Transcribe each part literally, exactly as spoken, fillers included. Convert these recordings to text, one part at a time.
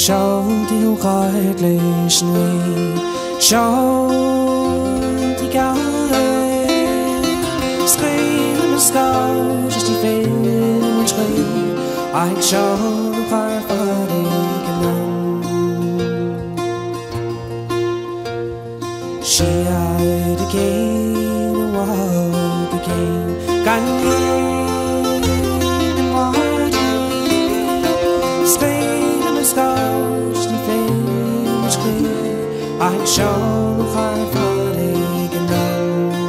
Seoltaí ó ghaid leis an uí Seoltaí Géala Scrílim a scout just tí féin an trí ag Seol char fad ag an am Siad a céin a bhád a céin gan éin an Marty Scrílim a scout just tí féin an trí ag Seol char fad ag an am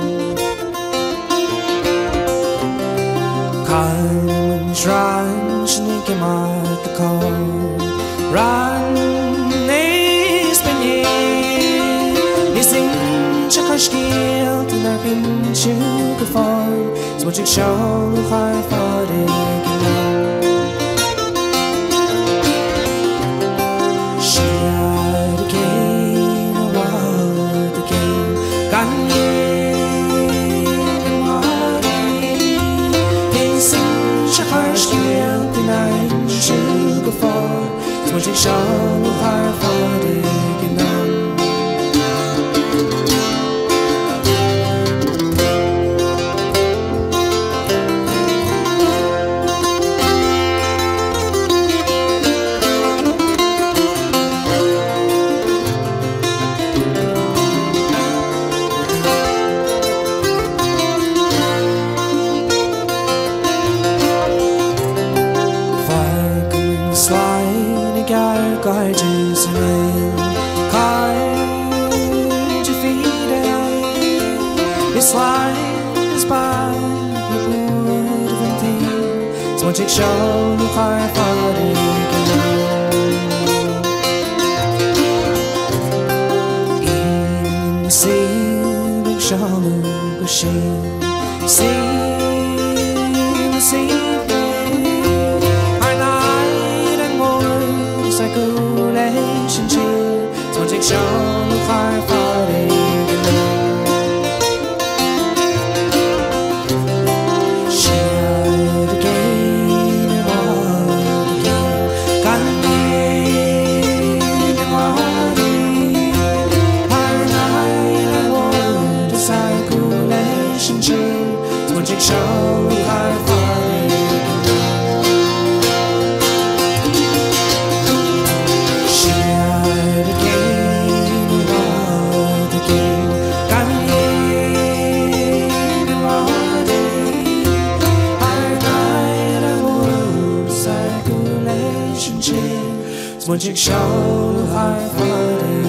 Caim ran snig mat the call ran is benye is in chakashkil to na bin chu the fall so much show high for the she had a game a wild the game ganye Shakashkil tonight, sugar fall. So much it shall high for the ginam. Guardians and rain, kind to feed it. It's like it's by the wood of a thing. So much it shall look high for the in the sea, it shall look a shame. See the sea. Circulation chill, so take show high for the she had a game and all the game got me and Marty her night I want a circulation chill, so take show high for Magic show high for